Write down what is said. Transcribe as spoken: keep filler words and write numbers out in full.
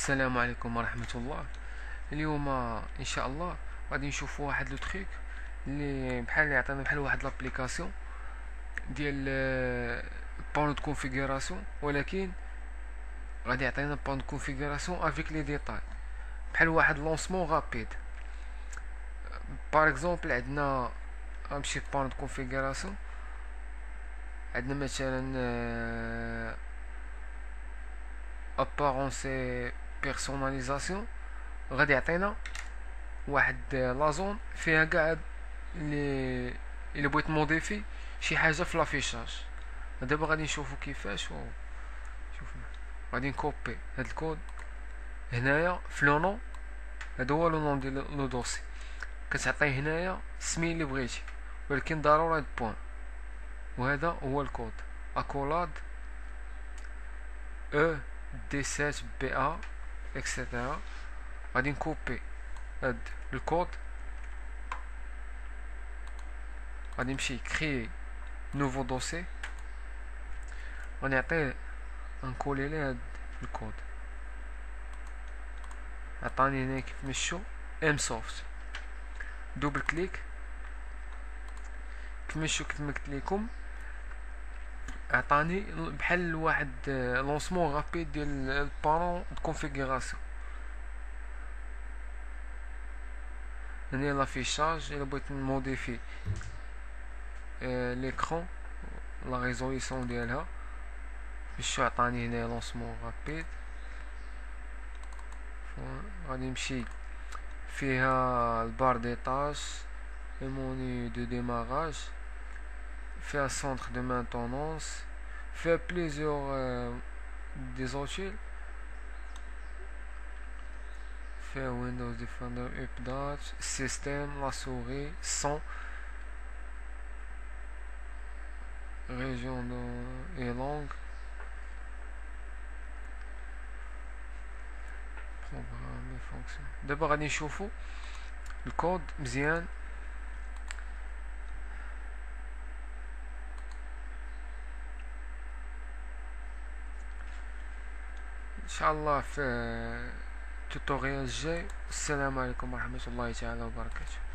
السلام عليكم ورحمة الله. اليوم ان شاء الله غادي نشوفوا واحد لو تريك اللي بحال يعطينا بحال واحد لابليكاسيون ديال بانو دو كونفيغوراسيون، ولكن غادي يعطينا بانو دو كونفيغوراسيون افيك لي ديتاي بحال واحد لونسمون رابيد. باغ اكزومبل عندنا غنمشي بانو دو كونفيغوراسيون، عندنا مثلا ابارونسي بيرسوناليزاسيون، غادي يعطينا واحد لا زون فيها قاع اللي الا بغيت موديفي شي حاجه في لافيشاج. دابا غادي نشوفو كيفاش و شوف غادي نكوبي هاد الكود هنايا في لو نون. هذا هو لو نون ديال لو دوسي، كتعطيه هنايا السميه اللي بغيتي، ولكن ضروري هاد بوان. وهذا هو الكود اكولاد او دي سبعة بي ا اكسيتيرا. غادي نكوبي هاد الكود، غادي نمشي كريي نوفو دوسي، غنعطيه نكولي ليه هاد الكود. عطاني هنا كيف مشو ام سوفت، دوبل كليك كيف مشو كيف ما قلت لكم. عطاني بحال واحد لونسمون رابيد ديال البانو د كونفيغوراسيون. هنا لافيشاج الا بغيت نموديفي ليكرون لا ريزوليسيون ديالها، باش عطاني هنا لونسمون رابيد. غادي نمشي فيها البار دي طاش، لو موني دو ديماراج، فيها سونتر دو مانتونونس، فيها بليزيور دي زوتيل، فيها ويندوز ديفندر ابدات سيستم لا سوري سون ريجيون دو اي لونغ بروغرامي فونكسيون. دابا غادي نشوفو الكود مزيان. ان شاء الله في التوتوريال الجاي. السلام عليكم ورحمة الله تعالى وبركاته.